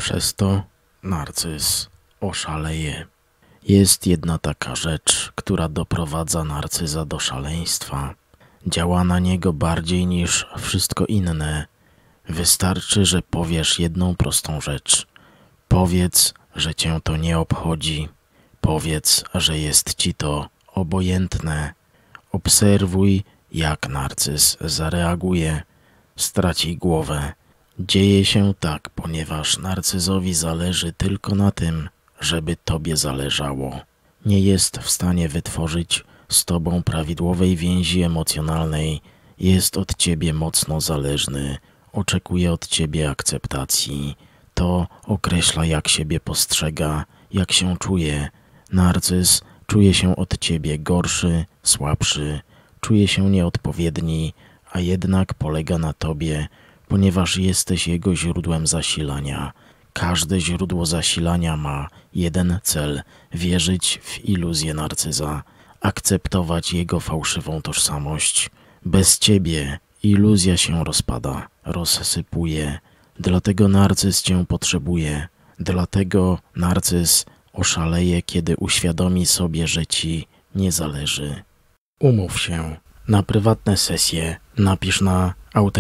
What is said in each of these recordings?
Przez to narcyz oszaleje. Jest jedna taka rzecz, która doprowadza narcyza do szaleństwa. Działa na niego bardziej niż wszystko inne. Wystarczy, że powiesz jedną prostą rzecz. Powiedz, że cię to nie obchodzi. Powiedz, że jest ci to obojętne. Obserwuj, jak narcyz zareaguje. Straci głowę. Dzieje się tak, ponieważ narcyzowi zależy tylko na tym, żeby tobie zależało. Nie jest w stanie wytworzyć z tobą prawidłowej więzi emocjonalnej. Jest od ciebie mocno zależny. Oczekuje od ciebie akceptacji. To określa, jak siebie postrzega, jak się czuje. Narcyz czuje się od ciebie gorszy, słabszy. Czuje się nieodpowiedni, a jednak polega na tobie, ponieważ jesteś jego źródłem zasilania. Każde źródło zasilania ma jeden cel – wierzyć w iluzję narcyza, akceptować jego fałszywą tożsamość. Bez ciebie iluzja się rozpada, rozsypuje. Dlatego narcyz cię potrzebuje. Dlatego narcyz oszaleje, kiedy uświadomi sobie, że ci nie zależy. Umów się na prywatne sesje. Napisz na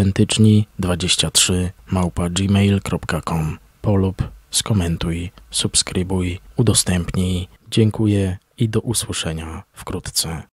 autentyczni23@gmail.com. Polub, skomentuj, subskrybuj, udostępnij. Dziękuję i do usłyszenia wkrótce.